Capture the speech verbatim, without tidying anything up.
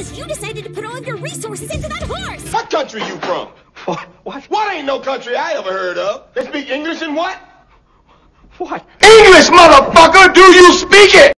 You decided to put all of your resources into that horse! What country you from? What? What? What ain't no country I ever heard of? They speak English and what? What? English, motherfucker! Do you speak it?